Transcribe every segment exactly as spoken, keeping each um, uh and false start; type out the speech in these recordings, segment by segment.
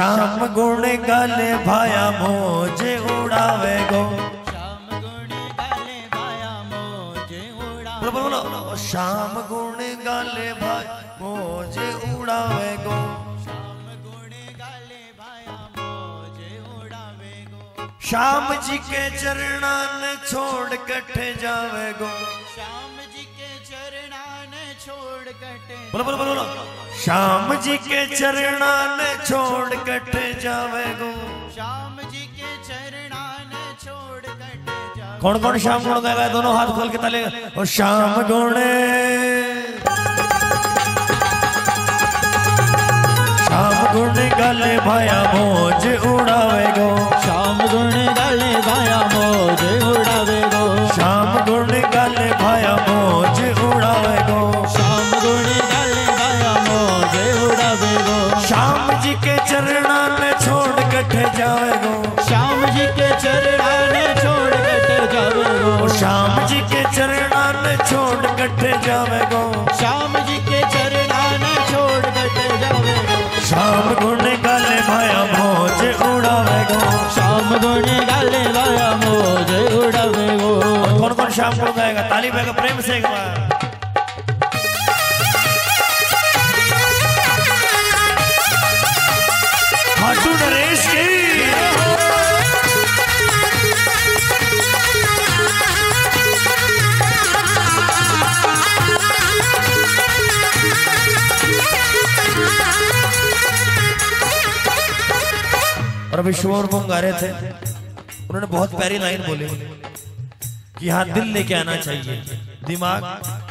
श्याम गुण गाले भाया मोजे उड़ावे गो। श्याम गुण गाले भाया मोजे उड़ावे। बोलो बोलो बोलो। श्याम गुण गाले भाई मोजे उड़ावे गो। श्याम गुण गाले भाया मोजे उड़ावे गो। श्याम जी के चरणा ने छोड़ कटे जावे गो। श्याम जी के चरणा ने छोड़ कटे। बोलो बोलो बोलो। श्याम जी के चरणा ने छोड़ कटे जावे गो। श्याम जी के चरणा ने छोड़ कटे जावे। कौन कौन श्याम गुण गाएगा? दोनों हाथ खोल के ताले। और श्याम गुण श्याम गुण गाले भाया मोज उड़ावे गो। श्याम गुण गाले भाया मोज उड़ावे गो। श्याम गुण गाले भाया मोज उड़ावे गो। श्याम गुण गाले भाया मोज उड़ावे गो। श्याम जी के चरणा ने छोड़ कटे जावे गो। श्याम जी के चरणा ने छोड़ कटे जावे गो। श्याम जी के चरणा ने छोड़ कटे जावे गो। श्याम जी के चरणा ने छोड़ कटे जावे गो। श्याम गुण गाले भाया मोज उड़ावे गो। श्याम गुण गाले भाया मोज उड़ावे गो। कौन कौन श्याम गुण गाएगा? ताली बजाएगा प्रेम से एक बार। खाटू नरेश की और अभी शोर बम गा रहे थे, उन्होंने बहुत प्यारी लाइन बोली कि यहाँ दिल लेके आना चाहिए, दिमाग।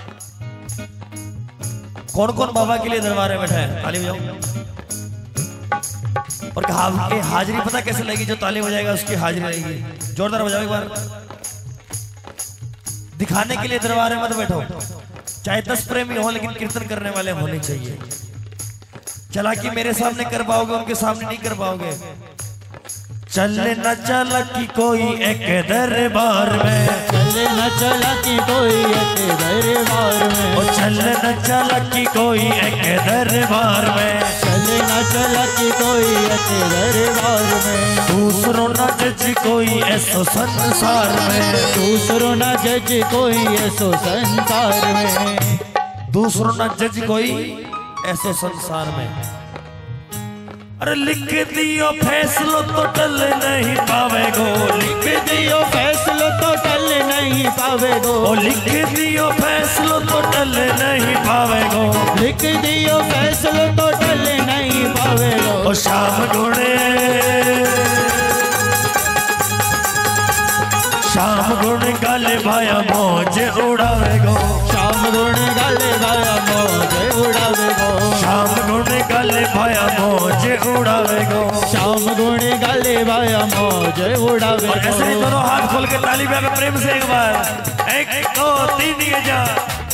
कौन कौन बाबा के लिए दरबार में बैठा है? ताली बजाओ। और के हाजिरी पता कैसे लगेगी? जो ताली बजाएगा उसकी हाजिरी लगेगी। जोरदार बजाओ एक बार। दिखाने के लिए दरबार में मत बैठो, चाहे दस प्रेमी हो लेकिन कीर्तन करने वाले होने चाहिए। चालाकी मेरे सामने कर पाओगे, उनके सामने नहीं कर पाओगे। चले न चालाकी कोई एक दरबार में। चले न चालाकी कोई एक दरबार में। ओ चले न चालाकी कोई एक दरबार में। चले न चालाकी कोई एक दरबार में। दूसरों न जज कोई ऐसो संसार में। दूसरों न जज कोई ऐसो संसार में। दूसरों न जज कोई ऐसो संसार में। अरे लिख दियो फैसलो तो टल नहीं पावेगो। लिख दियो फैसलो तो टल नहीं पावेगो। ओ लिख दियो फैसलो तो टल नहीं पावेगो। लिख दियो फैसलो तो टल नहीं पावेगो। ओ श्याम गुणे श्याम गुण गाले भाया मौज उड़ावेगो। श्याम गुण गाले भाया मौज उड़ावेगो। श्याम गुण गाले भाया मौज उड़ावेगो। श्याम गुण गाले भाया मौज उड़ावेगो। ऐसे ही दोनों हाथ खोल के ताली बजा के प्रेम से एक बार। एक दो तीन ये जा।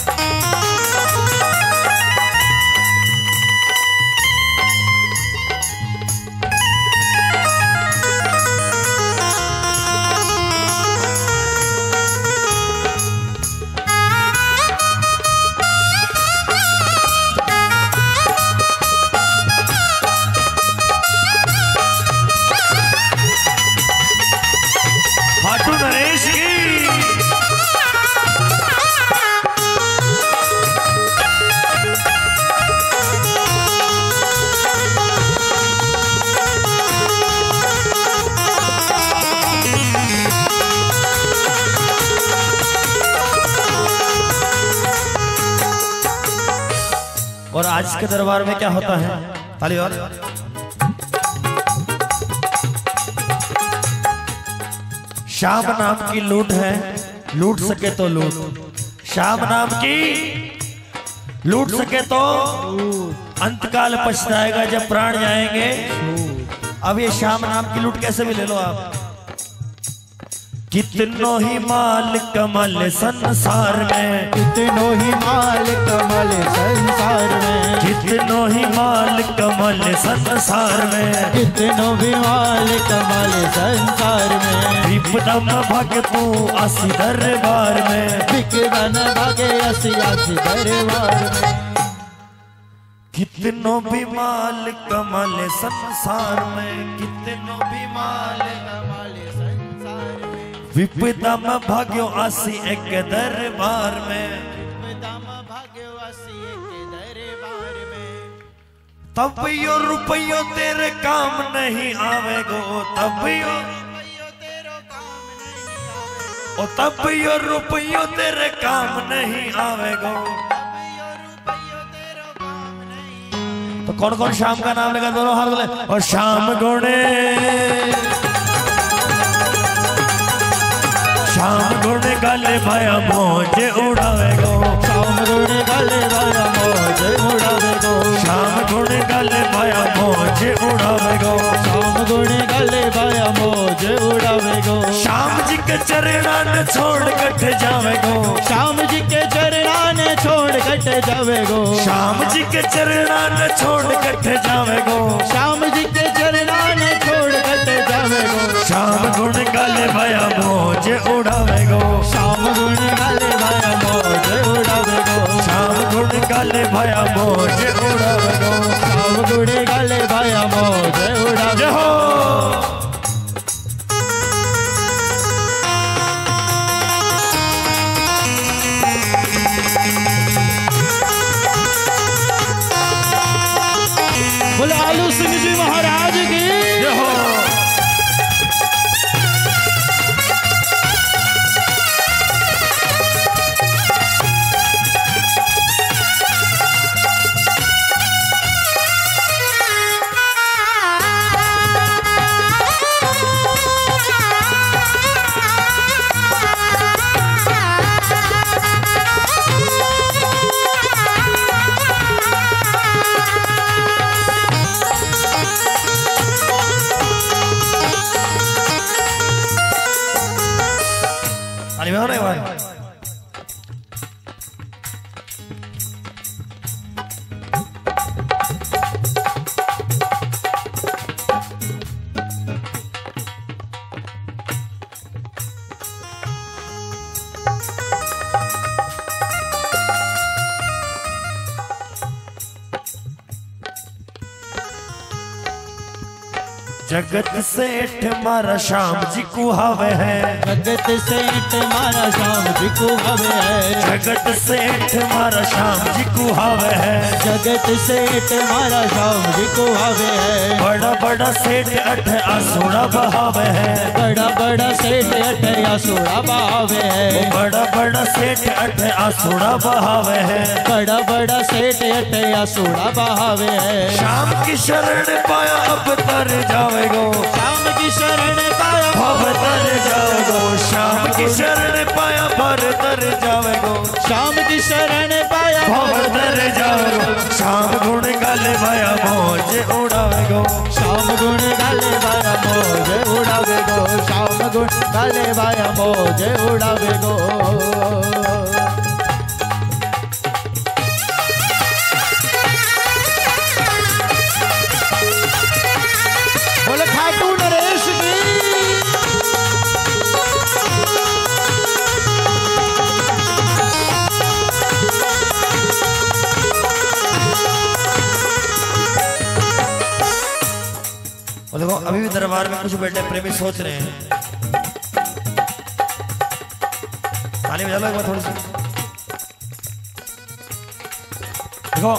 खाटू नरेश की और आज के दरबार में क्या होता है? ताली और श्याम नाम की लूट है, लूट सके तो लूट। श्याम नाम की लूट सके तो अंतकाल पछताएगा जब प्राण जाएंगे। अब ये श्याम नाम की लूट कैसे भी ले लो आप। कितनो ही माल कमल संसार में। कितनो ही माल कमल संसार में। कितनो ही माल कमल संसार में। कितनो भी माल कमल संसार में। विपदम भगतू आसी दरबार में। विपदम भागे आसी आसी दरबार में। कितनों भी माल कमाले संसार में, कितनों भी माल कमाले संसार में, विपदा में भाग्यो आसी एक दरबार में, विपदा में भाग्यो आसी एक दरबार में। तब यो रुपयो तेरे काम नहीं आवेगो, तब यो रुपयो तेरो काम नहीं आवेगो, ओ तब यो रुपयो तेरे काम नहीं आवेगो। रुपयो रुपयो तेरो काम नहीं। तो कौन कौन शाम का नाम लेगा दोनों हाथ बोले और शाम गुणे, शाम गुणे गाले भाया मौज उड़ावेगो, शाम गुणे गाले भाया मौज उड़ावेगो, शाम गुणे गाले भाया मौज उड़ावेगो, शाम गुणे गाले भाया मौज उड़ावेगो। श्याम जी के चरणान छोड़ कट जावेगो, श्याम जी के चरणान छोड़ कट जावेगो, श्याम जी के चरणान छोड़ कट जावेगो, श्याम जी के चरणान छोड़ कट जावेगो। श्याम गुण गाले भाया मौज उड़ावेगो, श्याम गुण गाले भाया मौज उड़ावेगो, श्याम गुण गाले भाया मौज उड़ावेगो, श्याम गुण गाले भाया मौज उड़ावेगो। बोले आलू सिंह जी महाराज की जय हो। ताली बजाओ ना एक बार। जगत सेठ मारा श्याम जी को हवे है, जगत सेठ मारा श्याम जी को हवे है, जगत सेठ मारा श्याम जी को हवे है, जगत सेठ मारा श्याम जी को हवे है। बड़ा बड़ा सेठ अठ आसुड़ा बहावे है, बड़ा बड़ा सेठ अठया सोड़ा बहावे है, बड़ा बड़ा सेठ अठ आसुड़ा बहावे है, बड़ा बड़ा सेठ अठया सोड़ा बहावे है। श्याम की शरण पाया अब तर जावेगो, श्याम की शरण पाया भव तर जावेगो, श्याम की शरण पाया भर तर जावेगो, श्याम की शरण पाया भव तर जावेगो, श्याम गुण गाले भाया मौज उड़ावेगो, श्याम गुण गाले भाया मौज उड़ावेगो, श्याम गुण गाले भाया मौज उड़ावेगो। बोले खाटू नरेश की और देखो अभी भी दरबार में कुछ बैठे प्रेमी सोच रहे हैं। ताली बजा लो एक बार थोड़ी सी। देखो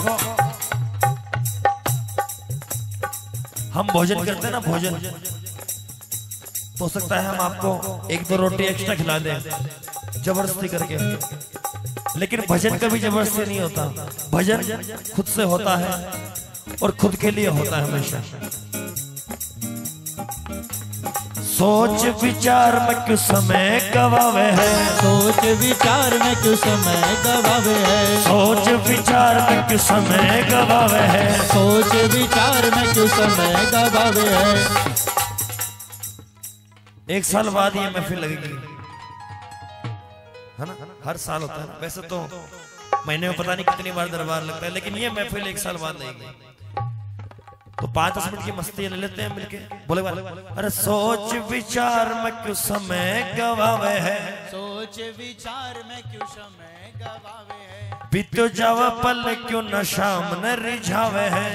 हम भोजन करते हैं ना, भोजन तो हो सकता है हम आपको एक दो रोटी एक्स्ट्रा खिला दें जबरदस्ती करके, लेकिन भजन कभी जबरदस्ती नहीं होता। भजन खुद से होता है और खुद के लिए होता है हमेशा। सोच विचार में क्यों समय गवावे है, सोच विचार में क्यों समय गवावे है, सोच विचार में क्यों समय गवावे है, सोच विचार में क्यों समय गवावे है। एक साल बाद ये महफिल लगेगी, है ना? हर साल होता है। वैसे तो महीने में पता नहीं कितनी बार दरबार लगता है, लेकिन ये महफिल एक साल बाद लगेगी। तो पांच दस मिनट की मस्ती ले लेते हैं मिलके। बोले वाले अरे सोच विचार में क्यों समय गवावे है, सोच विचार में क्यों समय गवावे है, बीतो जावा पल क्यों न शाम न रिझावे है,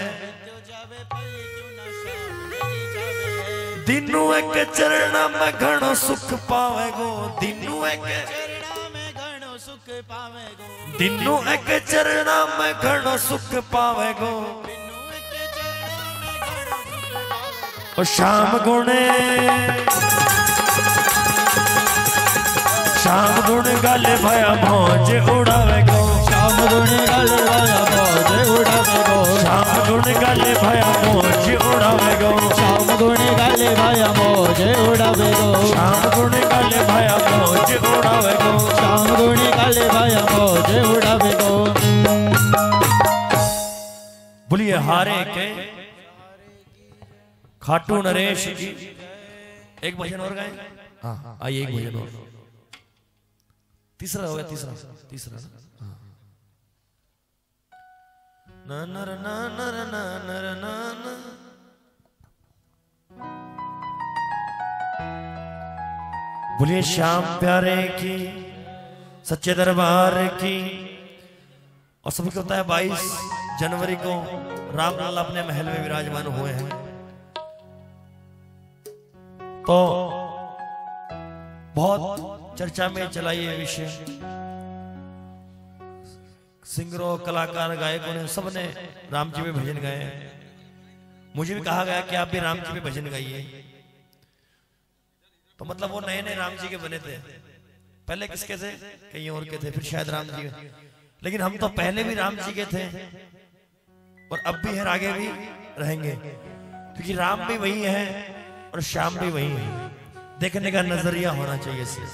दिनू एक चरण में घणो सुख पावे गो, दिनू एक दिनू एक चरण में घणो सुख पावे गो। और शाम गुणे शाम गुण गल भया मौज उड़ावे गो, शाम गुण गल भया मौज उड़ावे गो, शाम गुण गल भया मौज उड़ावे गो, शाम गुण गल भया मौज उड़ावे गो, शाम गुण गल भया मौज उड़ावे गो, शाम गुण गल भया मौज उड़ावे गो। बोलिए हारे के खाटू नरेश की। एक भजन और गाएं। हाँ आइए एक भजन और, तीसरा हो गया, तीसरा तीसरा ना नर ना नर ना नर ना ना। बोलिए श्याम प्यारे की सच्चे दरबार की। और सभी को पता है बाईस जनवरी को रामलाल अपने महल में विराजमान हुए हैं, तो बहुत चर्चा में चला ये विषय। सिंगरों, कलाकार, गायकों ने सबने राम जी पे भजन गाए। मुझे भी कहा गया कि आप भी राम जी पे भजन गाइए। तो मतलब वो नए नए राम जी के बने थे, पहले किसके थे, कहीं और के थे, फिर शायद राम जी के। लेकिन हम तो पहले भी राम जी के थे और अब भी है, आगे भी रहेंगे, क्योंकि राम भी वही है और श्याम भी वही है। देखने का नजरिया होना चाहिए से।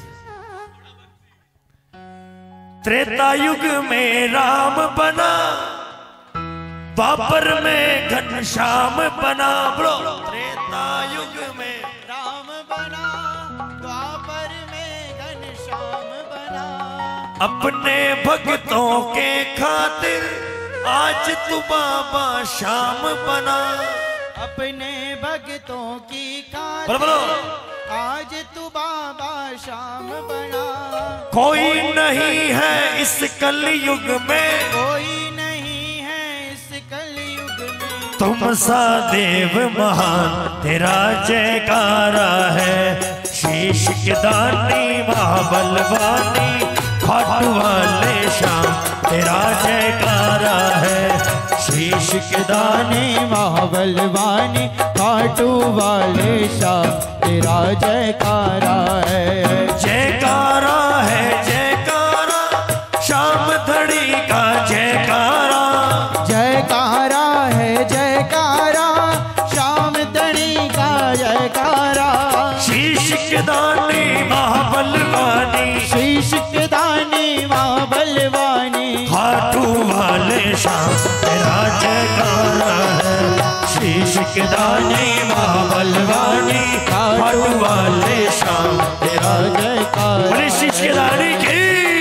त्रेता युग में राम बना, द्वापर में घनश्याम बना। बोलो त्रेता युग में राम बना, द्वापर में घनश्याम बना। अपने भक्तों के खातिर आज तू बाबा श्याम बना। अपने भक्तों की खातिर बोलो बोलो आज तू बाबा श्याम बना। कोई नहीं है इस कलयुग में, कोई नहीं है इस कलयुग में, तुम सा देव महान तेरा जयकारा है। शीश के दानी महाबलवानी, खाटू वाले श्याम तेरा जयकारा है। शीश के दानी महाबलवानी, खाटू वाले श्याम तेरा जयकारा है। जयकारा है जयकारा, श्याम धड़ी का जयकारा। जयकारा है जयकारा, श्याम धड़ी का जयकारा। शीश के दानी महाबलवानी, शीश के दानी महाबलवानी, खाटू वाले श्याम तेरा जयकारा है। शीश के दानी महाबलवानी, खाटू वाले श्याम तेरा जयकारा। बोले शीश के दानी की।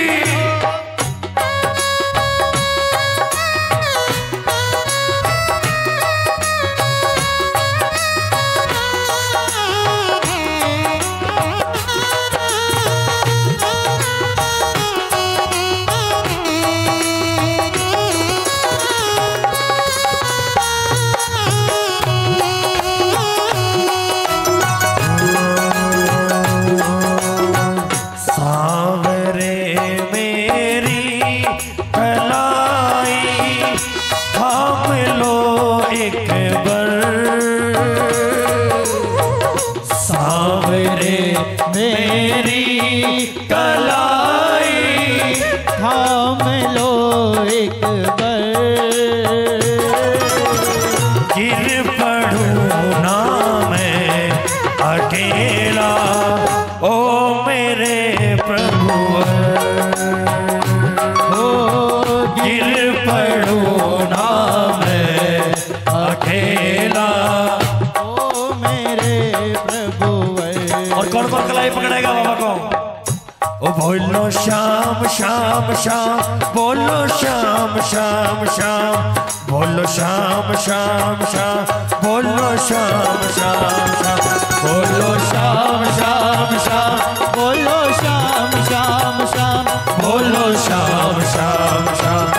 पकड़ेगा बाबा को। ओ बोलो श्याम श्याम श्याम, बोलो श्याम श्याम श्याम, बोलो श्याम श्याम श्याम, बोलो श्याम श्याम श्याम, बोलो श्याम श्याम श्याम, बोलो श्याम श्याम श्याम, बोलो श्याम श्याम श्याम।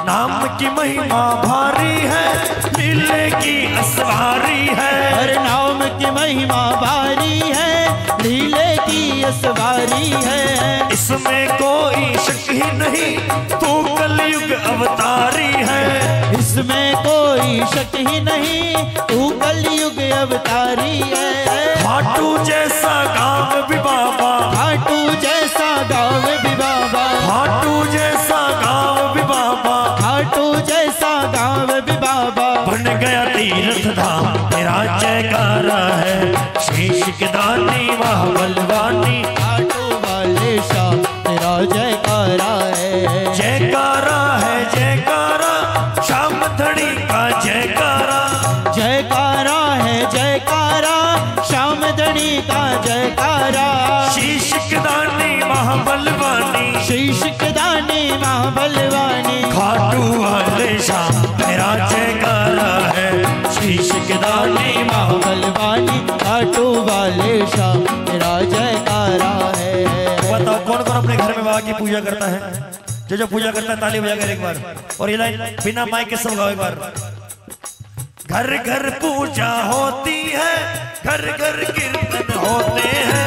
नाम की महिमा भारी है, लीले की असवारी है। हर नाम की महिमा भारी है, लीले की असवारी है। इसमें कोई शक ही नहीं, तू कलयुग अवतारी है। इसमें कोई शक ही नहीं, तू कलयुग अवतारी है। खाटू जैसा गाँव भी बाबा, खाटू जैसा गाँव भी बाबा, खाटू जैसा गाँव भी बाबा, खाटू जैसा गाँव भी बाबा। बन गया तीर्थ धाम तेरा जयकारा है, शीश के दानी वह बलवानी। खाटू वाले शाह तेरा जयकारा है, जयकारा है जयकारा, श्याम धनी का जयकारा। जयकारा है जयकारा, श्याम धनी का जयकारा। शीश के दानी महाबलवानी, शीश के दानी महाबलवानी। खाटू वाले शाह तेरा जयकारा है, शीश के दानी महाबलवानी। खाटू वाले शाह तेरा जयकारा है। बताओ कौन कौन अपने घर में बाबा की पूजा करता है? जो जो पूजा करता है ताली बजा कर एक बार, और ये लाइन बिना माइक के सब गाओ एक बार। घर घर पूजा होती है, घर घर कीर्तन होते हैं।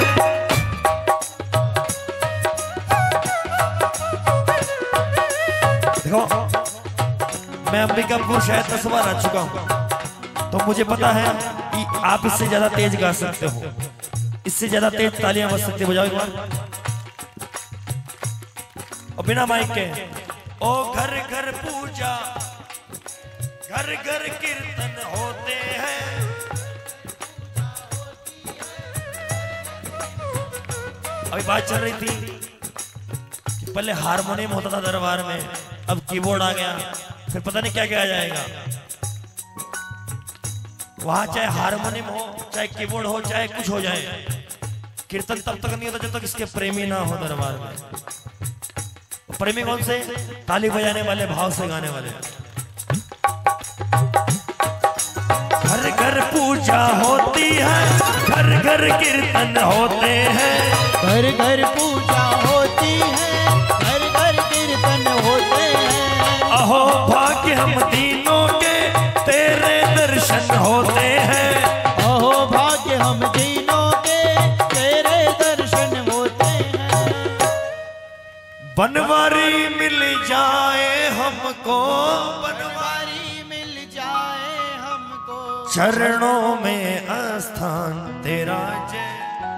देखो मैं अंबिकापुर शायद दस बार आ चुका हूं, तो मुझे पता है कि आप इससे ज्यादा तेज गा सकते हो, इससे ज्यादा तेज तालियां बज सकते हो। बजाओ एक बार और बिना माइक के। ओ घर घर पूजा, घर घर कीर्तन होते हैं। अभी बात चल रही थी कि पहले हारमोनियम होता था दरबार में, अब कीबोर्ड आ गया, फिर पता नहीं क्या क्या आ जाएगा। वहां चाहे हारमोनियम हो, चाहे कीबोर्ड हो, चाहे कुछ हो जाए, कीर्तन तब तक नहीं होता जब तक इसके प्रेमी ना हो दरबार में। प्रेमी कौन से? ताली बजाने वाले, भाव से गाने वाले। घर घर पूजा होती है, घर घर कीर्तन होते हैं। घर घर पूजा होती है, घर घर कीर्तन होते हैं। अहो भाग्य हम तीनों के तेरे दर्शन होते हैं। अहो भाग्य हम तीनों के तेरे दर्शन होते हैं। बनवारी मिल जाए हमको, बनवारी मिल जाए हमको। चरणों में आस्थान तेरा जय,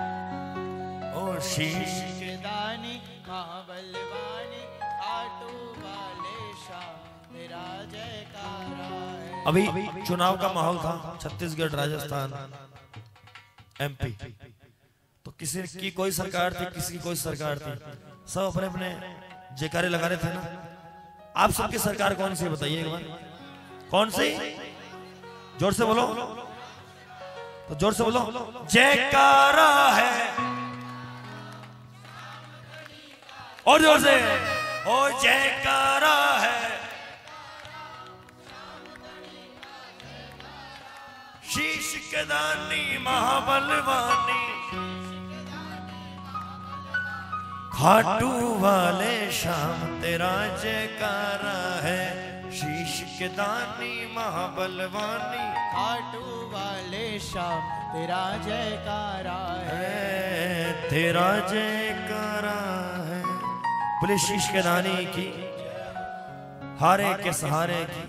ओ शीश के दानी महाबलवानी। खाटू वाले शाह तेरा जयकारा है। अभी चुनाव का माहौल था, छत्तीसगढ़, राजस्थान, एमपी, तो किसी की कोई सरकार थी, किसी की कोई सरकार थी, सब अपने अपने जयकारे लगा रहे थे ना। आप सबकी सरकार कौन सी बताइए एक बार, कौन सी? जोर से बोलो, तो जोर से बोलो। जयकारा है, और जोर से, ओ जयकारा है। शीश के दानी महाबलवानी, खाटू वाले शाम तेरा जयकारा है। शीश के दानी महाबलवानी, खाटू वाले शाम तेरा जयकारा है। तेरा जयकारा है। बोले शीश के दानी की, हारे के सहारे की।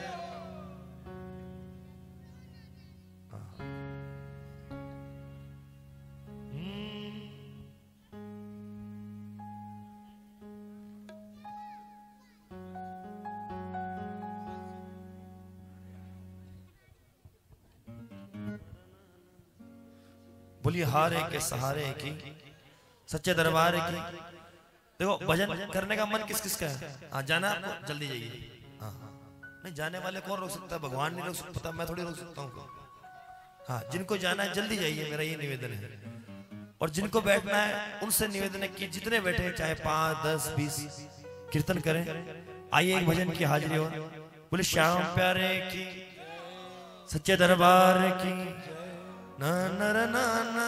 बोलिए हारे के सहारे की, सच्चे दरबार की। देखो भजन करने का मन किस किस का है? हाँ जाना आपको, जल्दी जाइए। हाँ नहीं, जाने वाले कौन रोक सकता है? भगवान नहीं रोक सकता, मैं थोड़ी रोक सकता हूँ। हाँ जिनको जाना है जल्दी जाइए, मेरा ये निवेदन है। और जिनको बैठना है उनसे निवेदन है कि जितने बैठे, चाहे पांच दस बीस, कीर्तन करें। आइए एक भजन की हाजिरी हो। बोले श्याम प्यारे की, सच्चे दरबार की। ना ना ना ना,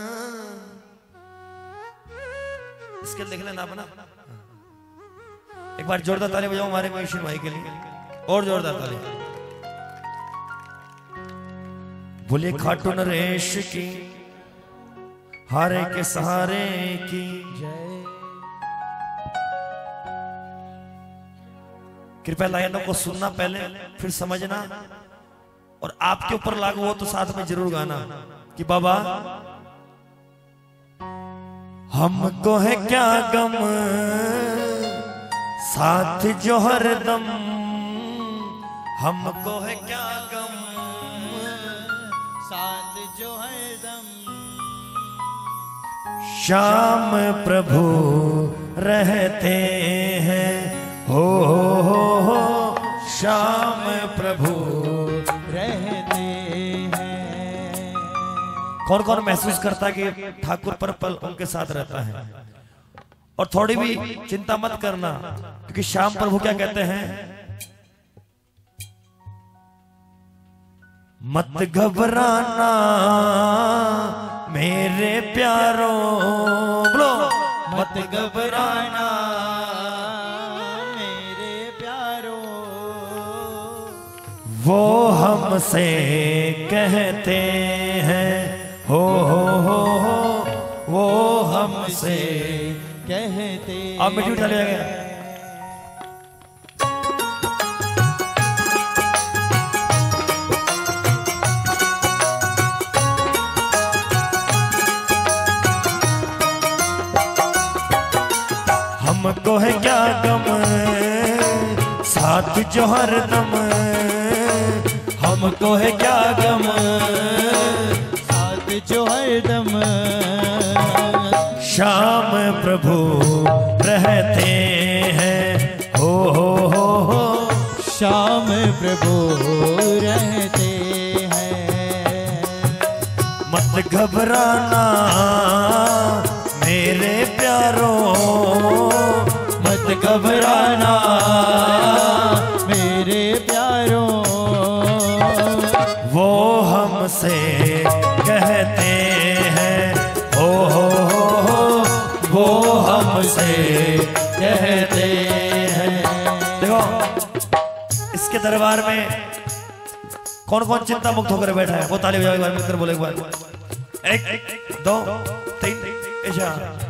इसके देख लेना अपना। एक बार जोरदार ताली बजाओ हमारे महेश भाई के लिए, और जोरदार ताली। बोले खाटू नरेश की हारे के सहारे की जय। कृपया लाइनों को सुनना पहले, फिर समझना, और आपके ऊपर लागू हो तो साथ में जरूर गाना कि बाबा हमको है क्या गम साथ जो हरदम, हमको है क्या गम साथ जो हरदम, श्याम प्रभु रहते हैं, हो हो हो श्याम प्रभु रहते हैं। कौन कौन महसूस करता है कि ठाकुर पर पल उनके साथ रहता है? और थोड़ी भी चिंता मत करना, क्योंकि श्याम प्रभु क्या कहते हैं, मत घबराना मेरे प्यारों, बोलो मत घबराना मेरे प्यारों, वो हमसे कहते हैं, हो हो हो हो वो हमसे कहते। अब मिट्टी उठा लिया गया। हमको है क्या गम साथ जो हरदम, हमको है क्या गम साथ जो हरदम, श्याम प्रभु रहते हैं, हो हो हो हो श्याम प्रभु रहते हैं। मत घबराना मेरे प्यारों, मत घबराना मेरे प्यारों, वो हमसे कहते हैं, हो हो हो हो वो हमसे कहते हैं। देखो इसके दरबार में कौन कौन चिंता मुक्त होकर बैठा है, वो ताली बजाओ एक बार, मिलकर बोले एक बार, एक दो तीन ऐसा।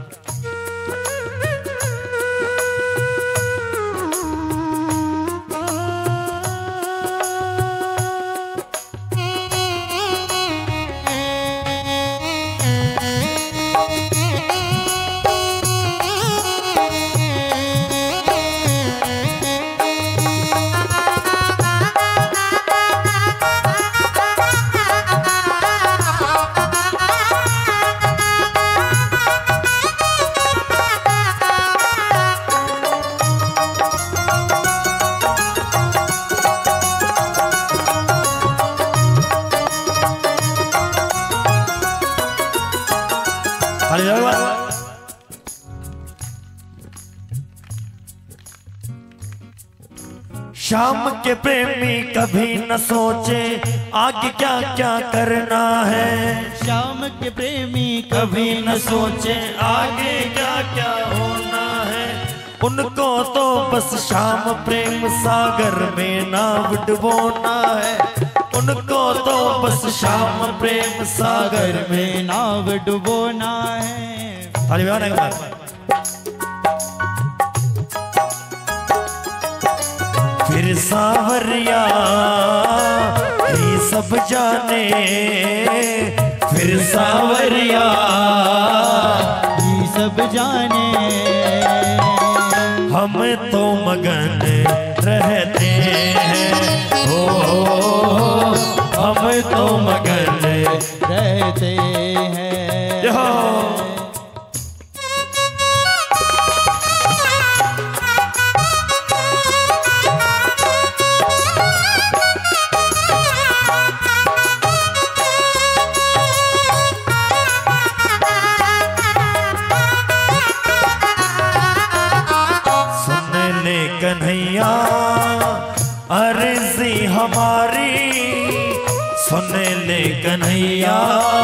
शाम के प्रेमी कभी न सोचे आगे क्या क्या करना है, श्याम के प्रेमी कभी न सोचे आगे क्या क्या होना है, उनको तो बस श्याम प्रेम सागर में नाव डुबोना है, उनको तो बस श्याम प्रेम सागर में नाव डुबोना है। ताली बजाओ एक बार। फिर सावरिया ही सब जाने, फिर सावरिया ही सब जाने, हम तो मगन रहते हैं, हो हम तो मगन रहते हैं। यो कन्हैया अर्जी हमारी, सुन ले कन्हैया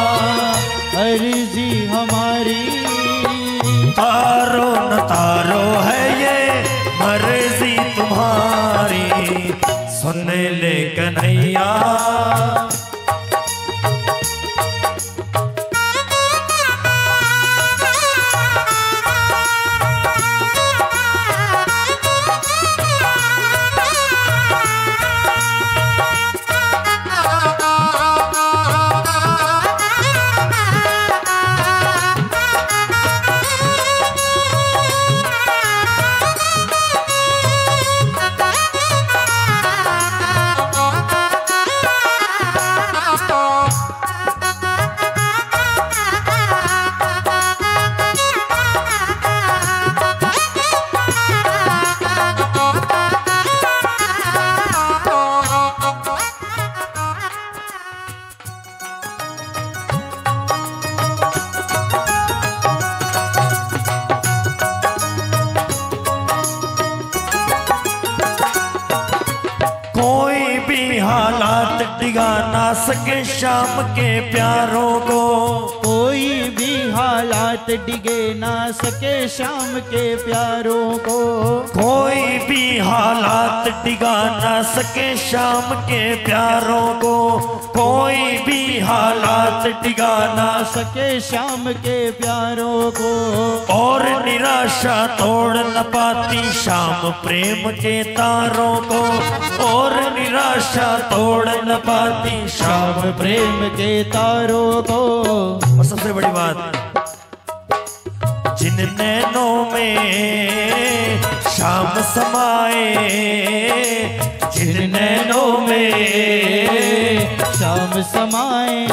अर्जी हमारी, तारो न तारो है ये मर सुन ले कन्हैया। हालात डिगा ना सके शाम के प्यारों को, कोई भी हालात डिगे ना सके शाम के प्यारों को, कोई भी हालात डिगा ना सके शाम के प्यारों को, कोई भी हालात डिगा ना सके शाम के प्यारों को। और निराशा तोड़ न पाती शाम प्रेम के तारों को, और निराशा तोड़ न पाती शाम प्रेम के तारों को। और सबसे बड़ी बात, जिन नैनों में शाम समाए, जिन नैनों में शाम समाए,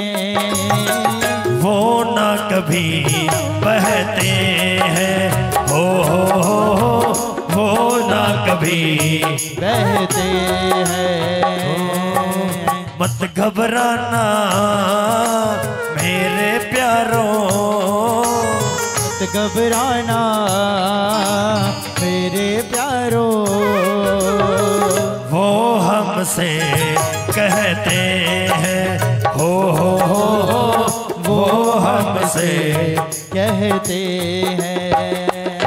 वो ना कभी बहते हैं, हो हो हो वो ना कभी बहते हैं। मत घबराना मेरे प्यारों, मत घबराना मेरे प्यारों, वो हमसे कहते हैं, हो हो हो वो हमसे कहते हैं।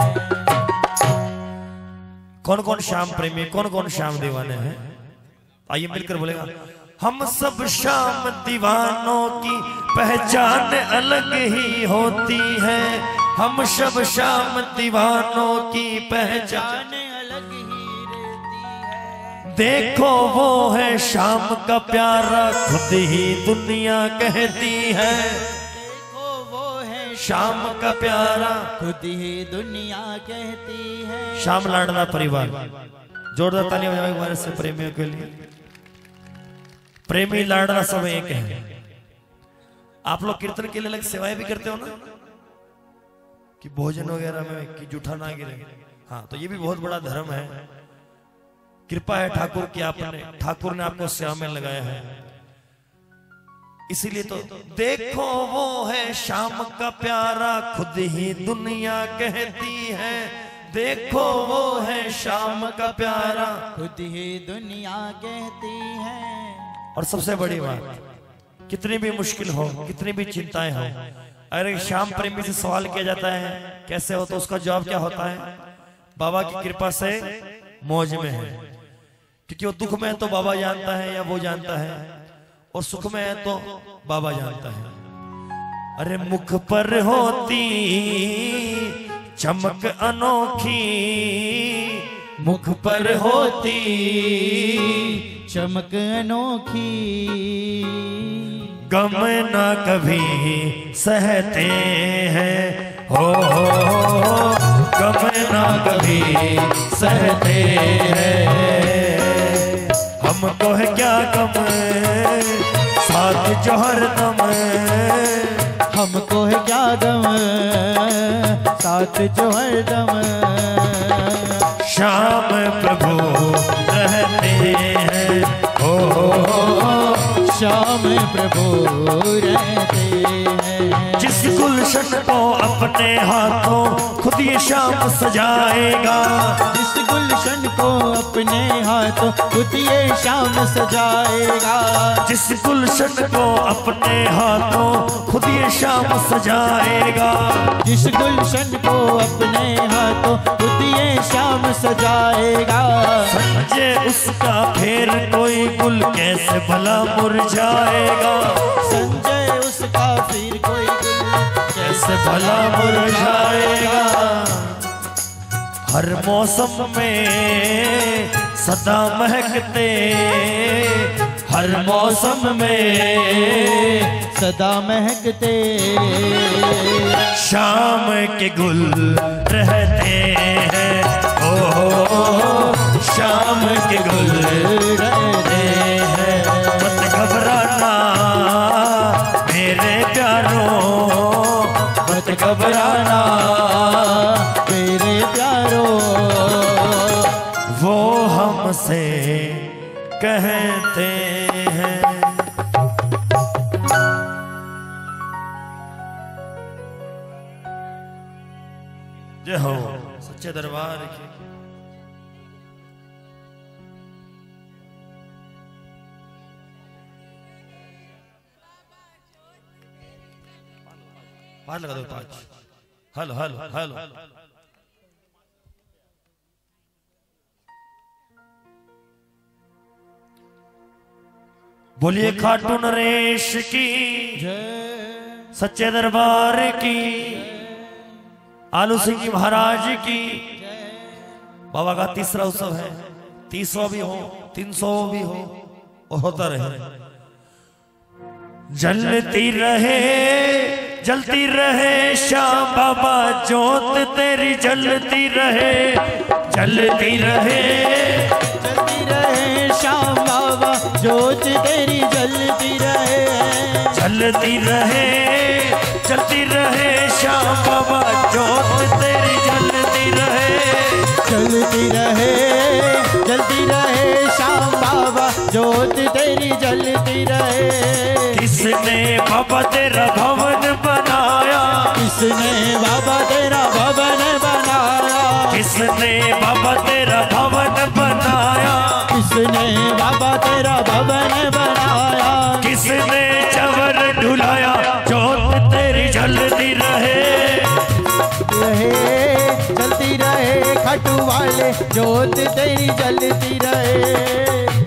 कौन कौन श्याम प्रेमी, कौन कौन श्याम दीवाने हैं? आइए मिलकर बोलेगा। हम सब श्याम दीवानों की पहचान अलग ही होती है, हम सब श्याम दीवानों की पहचान अलग ही रहती है। देखो वो है शाम का प्यारा, खुद ही दुनिया कहती है, देखो वो है शाम का प्यारा, खुद ही दुनिया कहती है। श्याम लाडला परिवार, जोरदार तालियां बजाओ एक बार से प्रेमियों के लिए। प्रेमी लाडला सब एक है। आप लोग कीर्तन के लिए अलग सेवाएं भी करते हो ना, कि भोजन वगैरह में कि जूठा ना गिरे। हाँ, तो ये भी बहुत बड़ा धर्म है। कृपा है ठाकुर की, आपने ठाकुर ने आपको सेवा में लगाया है, इसीलिए तो देखो वो है शाम का प्यारा, खुद ही दुनिया कहती है, देखो वो है शाम का प्यारा, खुद ही दुनिया कहती है। और सबसे बड़ी बात, कितनी भी मुश्किल हो, कितनी भी चिंताएं हो, अरे श्याम प्रेमी से सवाल किया जाता है कैसे हो, तो उसका जवाब क्या होता है? बाबा की कृपा से मौज में है। क्योंकि वो दुख में है तो बाबा जानता है या वो जानता है, और सुख में है तो बाबा जानता है। अरे मुख पर होती चमक अनोखी, मुख पर होती चमक अनोखी, गम ना कभी सहते हैं, हो हो हो गम ना कभी सहते हैं। हमको है क्या गम साथ जो हरदम, हमको है क्या गम साथ जो हरदम। श्याम प्रभु रहते हैं, हो हो हो श्याम प्रभु रहते हैं। जिस गुलशन को अपने हाथों खुद ये शाम सजाएगा। जिस गुलशन को अपने हाथों खुद ये शाम सजाएगा। जिस गुलशन को अपने हाथों खुद ये शाम सजाएगा। जिस गुलशन को अपने हाथों खुद ये शाम सजाएगा। संजय उसका फिर कोई गुल कैसे भला मुरझाएगा। संजय उसका फिर कोई गुल कैसे भला मुरझाएगा। हर मौसम में सदा महकते, हर मौसम में सदा महकते शाम के गुल रहते हैं। ओ शाम के गुल रहते हैं। मत घबराना मेरे प्यारों, मत घबराना मेरे प्यारों। वो हमसे कहते हैं। जय हो सच्चे दरबार की। पाँच लगा दो, पाँच। Hello hello hello. बोलिए खाटू नरेश की जय। सच्चे दरबार की। आलू सिंह जी महाराज की। बाबा का तीसरा उत्सव है। तीस सौ भी हो, तीन सौ भी हो, वो होता रहे। जलती रहे जलती रहे श्याम बाबा जोत तेरी जलती रहे, जलती रहे जलती रहे श्याम बाबा जोत तेरी जलती रहे। जलती रहे जलती रहे श्याम बाबा जोत तेरी जलती रहे। जलती रहे जलती रहे श्याम बाबा जोत तेरी जलती रहे। किसने बाबा तेरा भवन बनाया, किसने बाबा तेरा भवन बनाया। किसने बाबा तेरा भवन बनाया। किसने बाबा तेरा भवन बनाया। किसने चवर ढुलाया जोत तेरी जलती रहे। रहे जलती रहे खटू वाले जोत तेरी जलती रहे।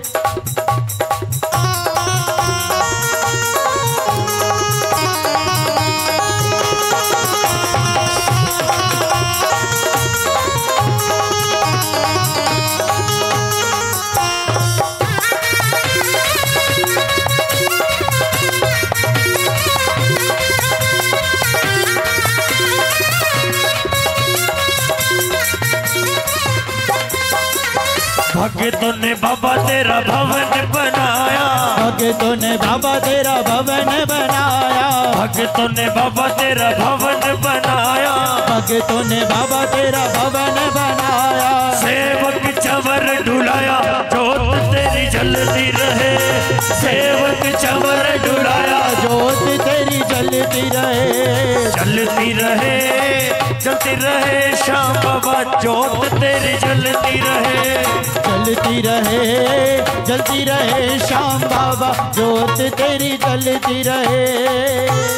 भक्तों ने बाबा तेरा भवन बनाया। भक्तों ने बाबा तेरा भवन बनाया। भक्तों ने बाबा तेरा भवन बनाया। भक्तों ने बाबा तेरा भवन बनाया। सेवक चवर ढुलाया जोत तेरी जलती रहे। सेवक चवर ढुलाया जोत तेरी जलती रहे। जलती रहे जलती रहे श्याम बाबा जोत तेरी जलती रहे। जलती रहे जलती रहे श्याम बाबा जोत तेरी जलती रहे।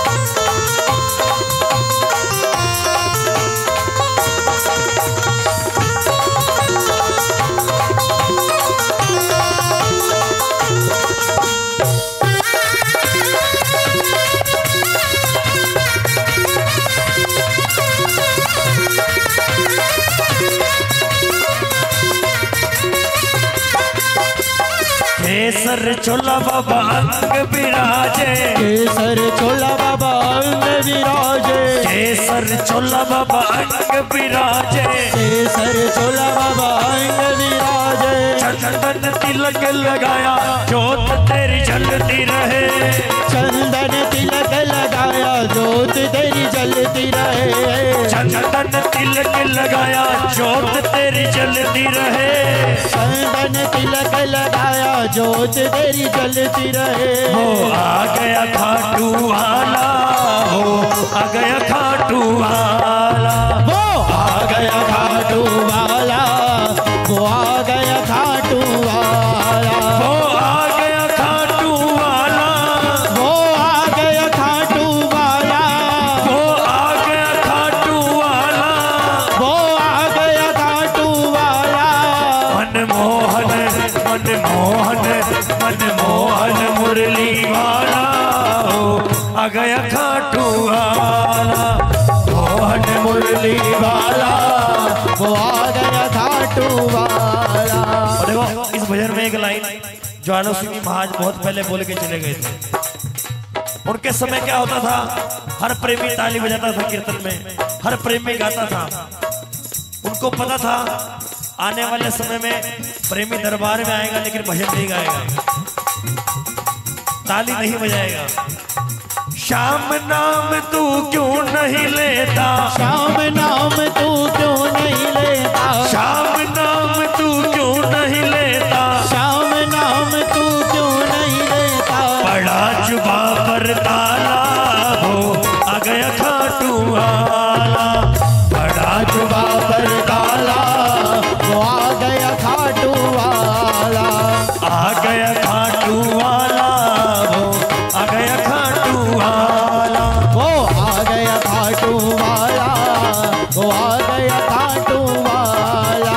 केसर चोला बाबा अंग विराजे। केसर चोला बाबा अंग विराजे। केसर चोला बाबा अंग विराजे। केसर चोला बाबा अंग विराजे। चंदन तिलक लगाया जोत तेरी जलती रहे। चंदन तिलक लगाया जोत तेरी जलती रहे। चंदन तिलक लगाया जोत तेरी जलती रहे। चंदन तिलक लगाया जोत तेरी जलती रहे। हो आ गया खाटू वाला, हो आ गया खाटू वाला, वो आ गया खाटू वाला, वो आ गया खाटू वाला, वो आ गया खाटू वाला, वो आ गया खाटू वाला, वो आ गया खाटू वाला, वो आ गया खाटू वाला। मनमोहन मनमोहन मनमोहन मुरली वाला, हो आ गया खाटू वाला, मोहन मुरली वाला, वो आ गया खाटू वाला। और देखो इस भजन में एक लाइन जो आनंद सिंह महाराज बहुत पहले बोल के चले गए थे। उनके समय क्या होता था, हर प्रेमी ताली बजाता था कीर्तन में, हर प्रेमी गाता था। उनको पता था आने वाले समय में प्रेमी दरबार में आएगा लेकिन भजन नहीं गाएगा, ताली नहीं बजाएगा। श्याम नाम तू क्यों नहीं लेता, श्याम नाम तू क्यों नहीं लेता, श्याम नाम तू क्यों नहीं लेता, श्याम नाम तू क्यों नहीं लेता। बड़ा जुबा पर ताला, हो आ गया खाटू वाला, बड़ा जुबा पर ताला, वो आ गया खाटू वाला, आ गया खाटू वाला, हो आ गया खाटू वाला, वो आ गया खाटू वाला, वो आ गया खाटू वाला।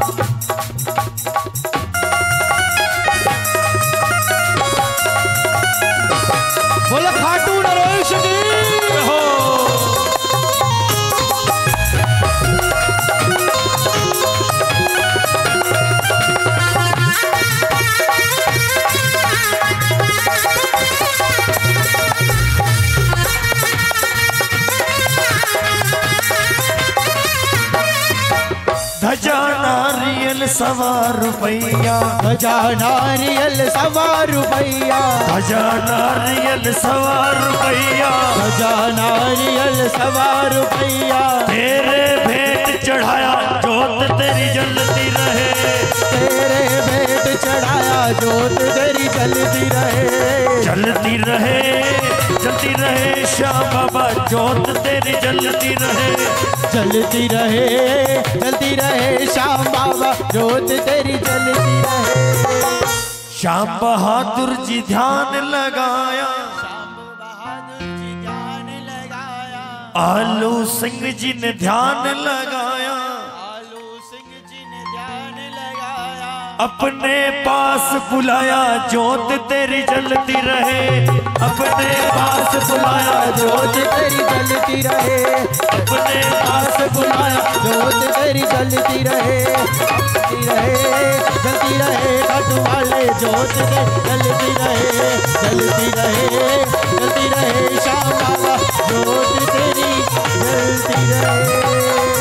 बोलो खाटू नरेश जी हो। धजा नारियल सवा रुपैया, धजा नारियल सवा रुपैया, धजा नारियल सवा रुपैया, धजा नारियल सवा रुपैया। तेरे भेंट चढ़ाया जोत तेरी जलती रहे, तेरे भेंट चढ़ाया जोत तेरी जलती रहे, जलती रहे जलती रहे श्याम बाबा जोत तेरी जलती रहे, जलती रहे जलती रहे श्याम बाबा जोत तेरी जलती रहे। श्याम बहादुर जी ध्यान लगाया, श्याम बहादुर जी ध्यान लगाया, आलू सिंह जी ने ध्यान लगाया, आलू सिंह जी ने ध्यान लगाया, अपने पास बुलाया जोत तेरी जलती रहे, अपने पास बुलाया जोत तेरी जलती रहे, अपने पास बुलाया जोत तेरी जलती रहे, जलती रहे जलती रहे खाटू वाले जोत तेरी जलती रहे, जलती रहे जलती रहे श्याम बाबा जोत तेरी जलती रहे।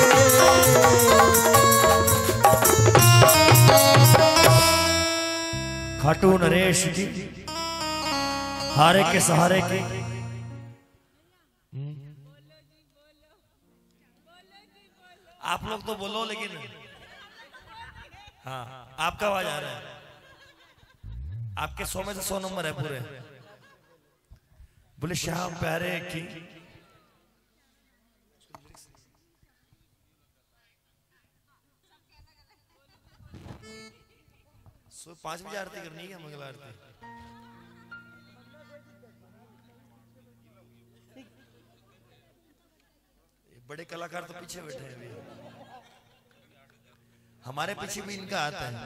खाटू नरेश जी हारे के सहारे के, आप लोग तो बोलो लेकिन हाँ आपका आवाज आ रहा है, आपके सौ में से सौ नंबर है पूरे। बोले श्याम प्यारे की सो पांच बजे आरती करनी है, मंगल आरती। बड़े कलाकार तो पीछे बैठे हैं अभी, हमारे पीछे भी इनका आता है।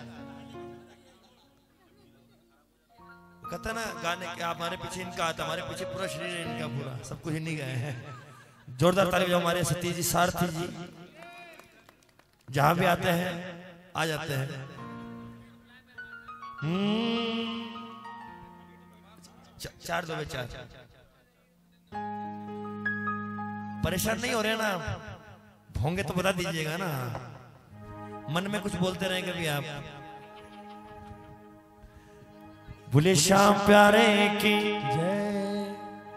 कहता ना गाने के हमारे पीछे इनका आता, हमारे पीछे पूरा शरीर है इनका, पूरा सब कुछ इन्हीं गए हैं। जोरदार ताली बजाओ हमारे सतीश जी, सारथी जी, जहां भी आते हैं आ जाते हैं। हम्म चार दो चार परेशान नहीं हो रहे ना आप, होंगे तो बता दीजिएगा ना, मन में कुछ बोलते रहे कभी आप। बोले श्याम प्यारे की जय,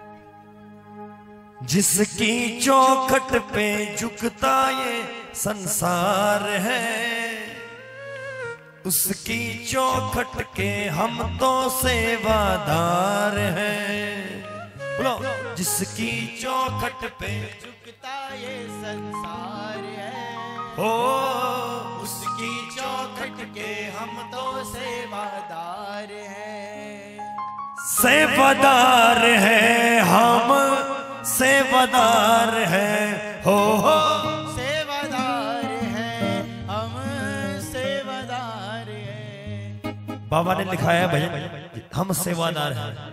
जिसकी चौखट पे झुकता ये संसार है, उसकी चौखट के हम तो सेवादार हैं। बोलो, जिसकी चौखट पे झुकता ये संसार है, हो उसकी चौखट के हम तो सेवादार हैं। सेवादार है हम, सेवादार है हो हो सेवादार है हम, सेवादार है। बाबा ने लिखा है भजन, हम सेवादार हैं।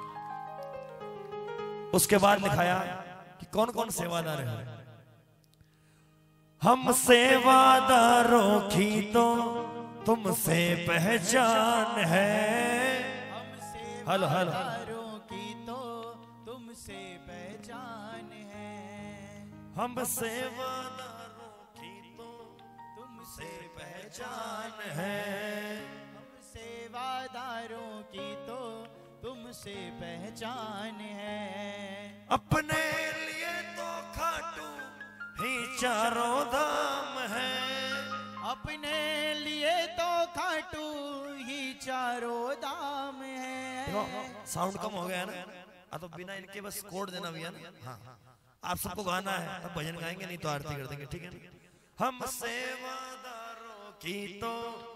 उसके बाद लिखाया कि कौन कौन सेवादार है। हम सेवादारों की तो तुमसे पहचान है। हलो हलो सेवादारों की तो तुमसे पहचान है। हम सेवादारों की तो तुमसे पहचान है। हम सेवादारों की तो तुमसे पहचान है। अपने लिए तो खाटू ही चारों धाम है। अपने लिए तो खाटू ही चारों धाम है। साउंड कम हो गया है ना, आ तो बिना इनके बस कोड देना भी है ना। हाँ, आप सबको गाना है तब भजन गाएंगे, नहीं तो आरती कर देंगे, ठीक है ना। हम सेवादारों की तो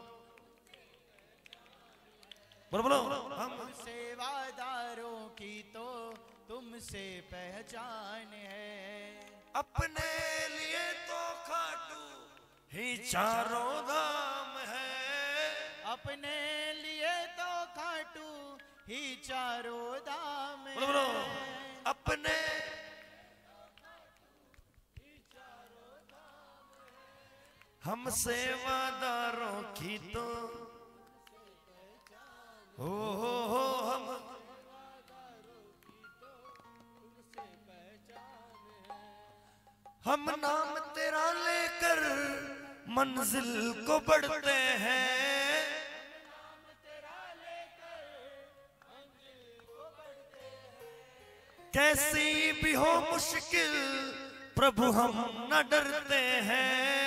बोलो बोलो, हम सेवादारों की तो तुमसे पहचान है। अपने लिए तो खाटू ही चारों धाम है। अपने लिए तो खाटू ही चारों धाम बोलो बोलो, है। अपने हम सेवादारों की तो हो हो हो हम हम नाम तेरा लेकर मंजिल को बढ़ते हैं। कैसी भी हो मुश्किल प्रभु हम न डरते हैं।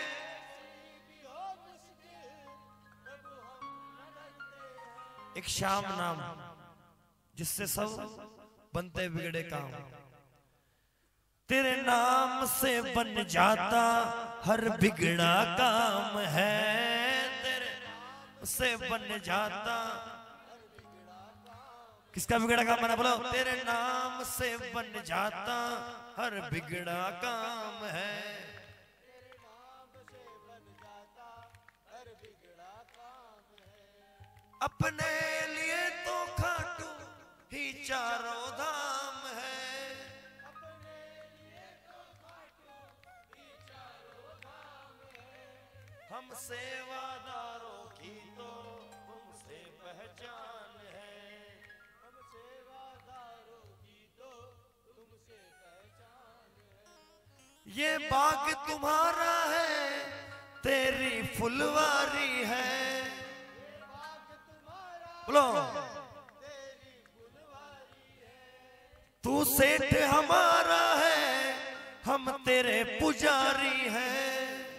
एक श्याम नाम जिससे सब बनते बिगड़े काम, तेरे नाम से बन जाता हर बिगड़ा काम है। तेरे नाम से बन जाता, किसका बिगड़ा काम बना बोलो, तेरे नाम से बन जाता हर बिगड़ा काम है। अपने लिए तो खाटू ही चारों धाम है। हम सेवादारों की तो तुमसे पहचान है। हम सेवादारों की तो तुमसे पहचान है। ये बाग तुम्हारा है, तेरी फुलवारी है। बोलो, तू सेठ हमारा है, हम तेरे पुजारी हैं।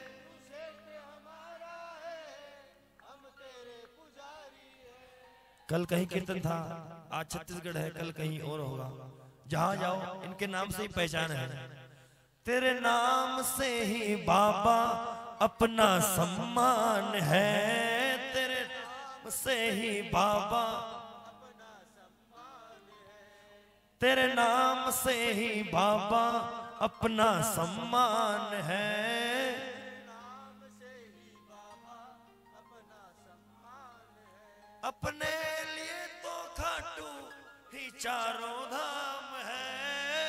कल कहीं कीर्तन था, आज छत्तीसगढ़ है, कल कहीं और होगा। जहां जाओ इनके नाम से ही पहचान है। तेरे नाम से ही बाबा अपना सम्मान है। तेरे नाम से ही बाबा, तेरे नाम से ही बाबा अपना सम्मान है। अपने लिए तो खाटू ही चारों धाम है।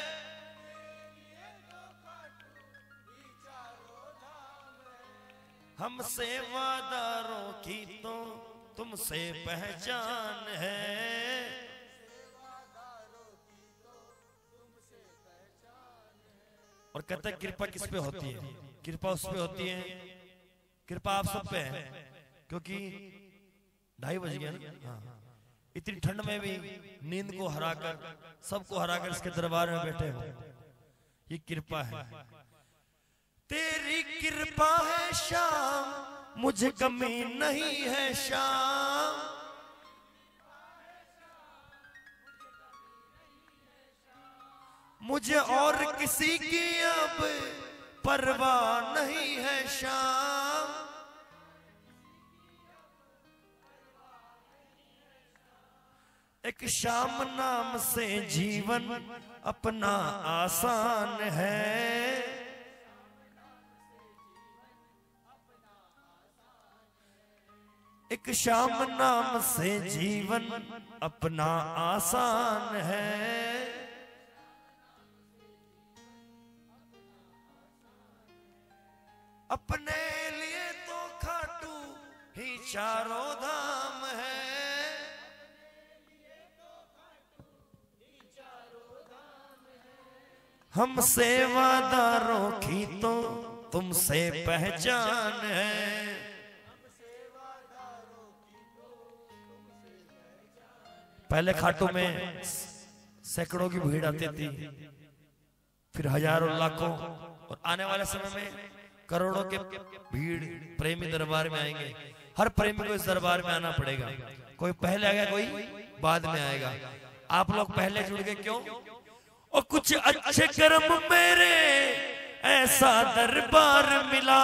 हम सेवादारों की तो तुमसे पहचान है। और कहता है कृपा किस पे होती है? कृपा उस पे होती है, कृपा आप सब पे है, क्योंकि ढाई बज गया ना। हाँ, इतनी ठंड में भी नींद को हराकर, सबको हराकर इसके दरबार में बैठे हो, ये कृपा है। तेरी कृपा है श्याम मुझे कमी नहीं है श्याम, मुझे और किसी की अब परवाह नहीं है श्याम। एक श्याम नाम से जीवन अपना आसान है, एक श्याम नाम से जीवन अपना आसान है। अपने लिए तो खाटू ही चारों धाम है, हम सेवादारों की तो तुमसे पहचान है। पहले खाटू में सैकड़ों की भीड़ आती थी, फिर हजारों लाखों, और आने वाले समय में करोड़ों के भीड़ प्रेमी दरबार में आएंगे। हर प्रेमी को इस दरबार में आना पड़ेगा, कोई पहले आएगा कोई बाद में आएगा। आप लोग पहले जुड़ गए क्यों? और कुछ अच्छे कर्म मेरे ऐसा दरबार मिला,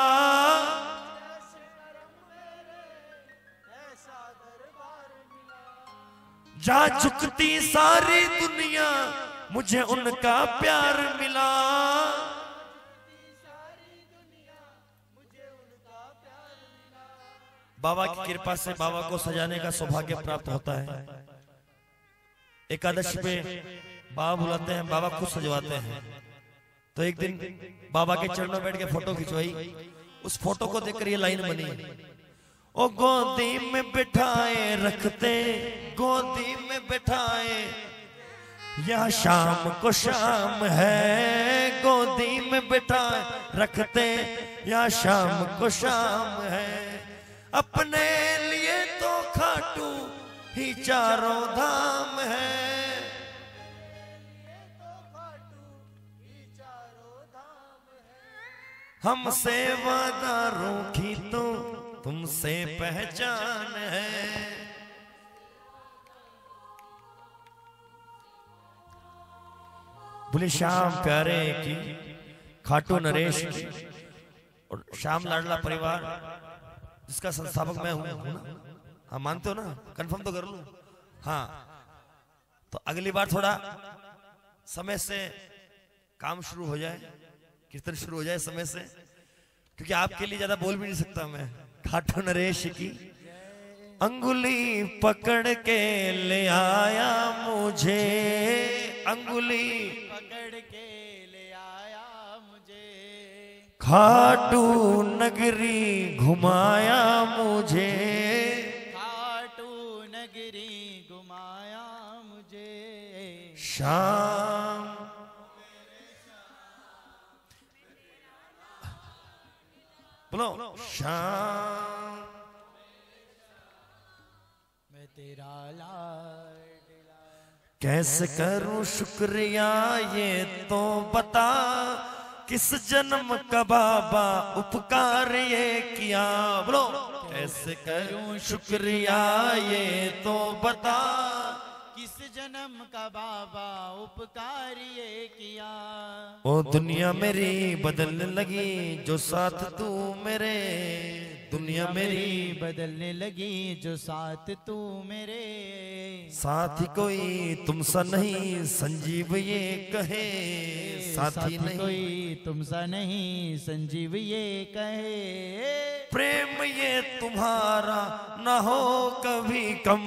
जा झुकती सारी दुनिया मुझे उनका प्यार मिला। बाबा की कृपा से बाबा को सजाने का सौभाग्य प्राप्त होता है। एकादशी पे बाबा बुलाते हैं, बाबा खुद सजवाते हैं। तो एक दिन बाबा के चरणों में बैठ के फोटो खिंचवाई, उस फोटो को देखकर ये लाइन बनी, ओ गोदी में बिठाए रखते, गोदी में बिठाए, यह शाम को शाम है, गोदी में बिठाए रखते, यह शाम को शाम है। अपने लिए तो खाटू ही चारों धाम है, हम सेवादारों की तो तुमसे पहचान है। बोले श्याम प्यारे की, खाटू नरेश की, और श्याम लाडला परिवार जिसका संस्थापक मैं हूं ना। हाँ मानते हो ना? कंफर्म तो कर लूं। हाँ तो अगली बार थोड़ा समय से काम शुरू हो जाए, कीर्तन शुरू हो जाए समय से, क्योंकि आपके लिए ज्यादा बोल भी नहीं सकता मैं। खाटू नरेश की अंगुली पकड़ के ले आया मुझे, अंगुली पकड़ के ले आया मुझे, खाटू नगरी घुमाया मुझे, खाटू नगरी घुमाया मुझे। शाम बोलो शाम मैं तेरा लाडला, कैसे करूं शुक्रिया ये तो बता, किस जन्म का बाबा उपकार ये किया। बोलो कैसे करूं शुक्रिया ये तो बता, किस जन्म का बाबा उपकार ये किया। ओ दुनिया मेरी बदलने लगी जो साथ तू मेरे, दुनिया मेरी बदलने लगी जो साथ तू मेरे, साथी कोई तुमसा नहीं संजीव ये कहे, साथी नहीं कोई तुमसा नहीं संजीव ये कहे। प्रेम ये तुम्हारा न हो कभी कम,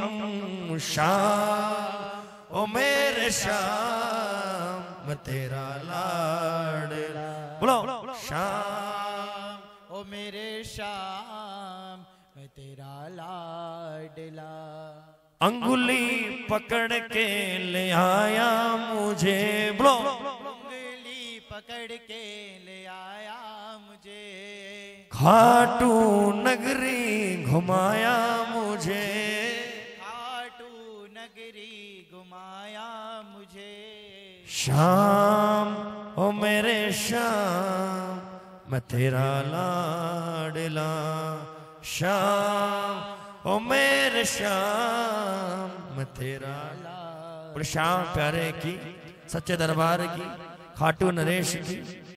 शाम ओ मेरे शाम मैं तेरा लाडला। बोलो शाम ओ मेरे शाम मैं तेरा लाडला, अंगुली पकड़ के ले आया मुझे। बोलो उंगली पकड़ के ले आया मुझे, खाटू नगरी घुमाया मुझे, खाटू नगरी घुमाया मुझे। शाम ओ मेरे शाम मैं तेरा लाडला, श्याम ओ मेरे श्याम मैं तेरा लाल। श्याम प्यारे की, सच्चे दरबार की, खाटू नरेश की।